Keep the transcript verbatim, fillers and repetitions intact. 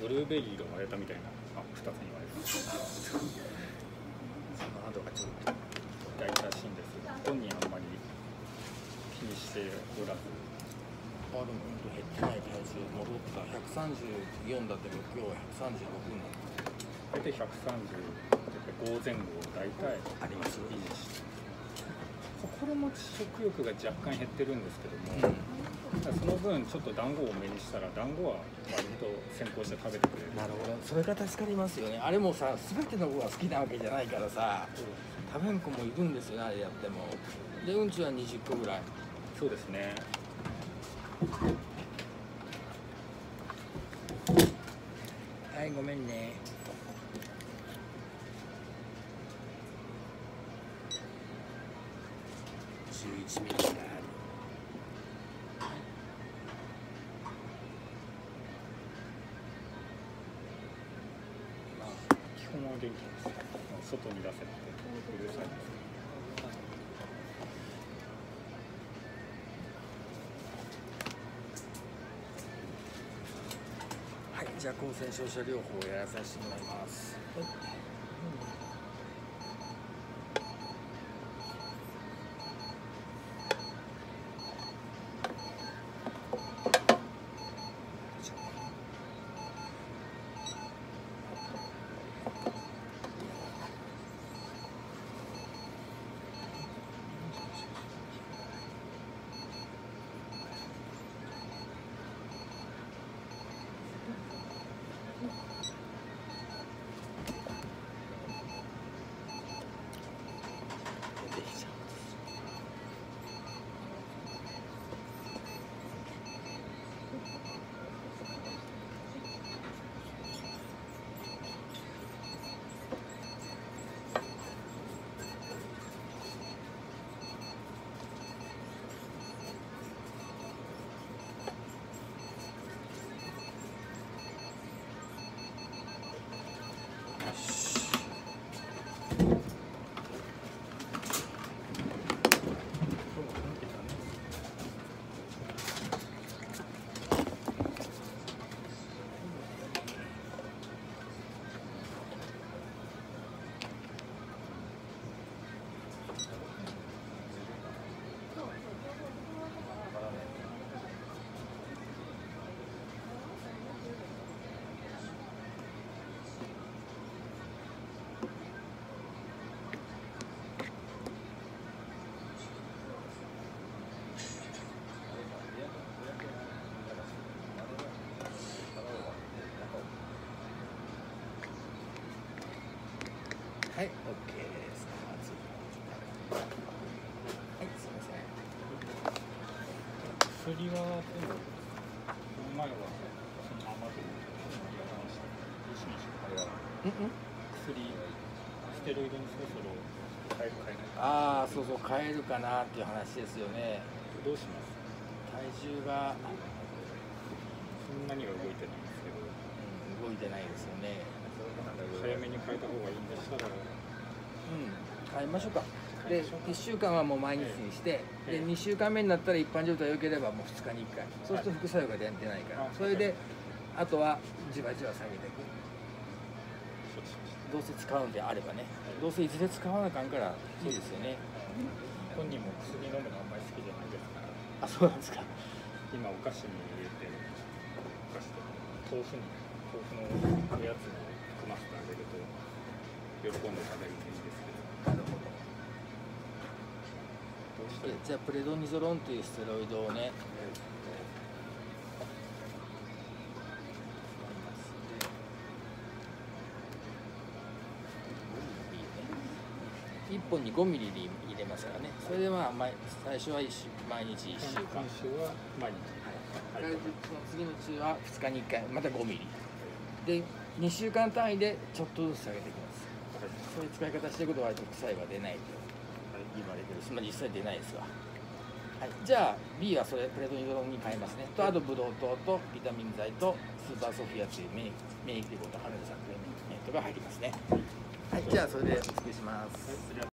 ブルーベリーが割れたみたいな、あ、ふたつに割れたその跡がちょっと痛いらしいんですが、本人あんまり気にしておらず。 あ、でも本当減ってない体重戻った。ひゃくさんじゅうよんだけど今日はひゃくさんじゅうろくになった。 大体ひゃくさんじゅうご前後を大体あります維持して、心持ち食欲が若干減ってるんですけども、うん、その分ちょっと団子を目にしたら団子は割と先行して食べてくれる。 なるほど、それが助かりますよね。あれもさ、全ての子が好きなわけじゃないからさ、うん、食べん子もいるんですよね、あれやっても。でうんちはにじゅっこぐらい。 そうですね。 はい、ごめんね。じゅういちミリぐらいある。 まあ基本は元気です。外に出せってうるさいです。 はい、じゃあ抗生照射療法をやらさせてもらいます。はい、はい、オッケーです。はい、すみません。 薬はでもこの前はそのままで話してどうしましょう。あれは薬ステロイドにそろそろ変える変えない。 ああ、そうそう、変えるかなっていう話ですよね。 どうします？ 体重がそんなには動いてないんですけど、 うん、動いてないですよね。 早めに変えた方がいいんでしたら、うん、 変えましょうか。で、いっしゅうかんはもう毎日にして、でにしゅうかんめになったら一般状態良ければもうふつかにいっかい。そうすると副作用が出ないから、それであとはじわじわ下げていく。どうせ使うんであればね、どうせいずれ使わなあかんからいいですよね。 本人も薬飲むのあんまり好きじゃないですから。 あ、そうなんですか。 今お菓子に入れて、お菓子と豆腐に豆腐のおやつに含ませてあげると喜んで食べるといいですけど。 なるほど。どうしてじゃあプレドニゾロンというステロイドをね、いっぽんにごミリで入れますからね。それでまあ最初は毎日いっしゅうかん。 今週は毎日。 はい。その次の週はふつかにいっかい、またごミリ。でにしゅうかん単位でちょっとずつ下げていきます。はい、そういう使い方していくと割と副作用が出ないと言われてるし、まあ実際出ないですわ。はい。じゃあ B はそれプレドニゾロンに変えますね。とあとブドウ糖とビタミン剤とスーパーソフィアという免疫免疫力と肌の削減メントが入りますね。はい。じゃあそれでお作りします。はい。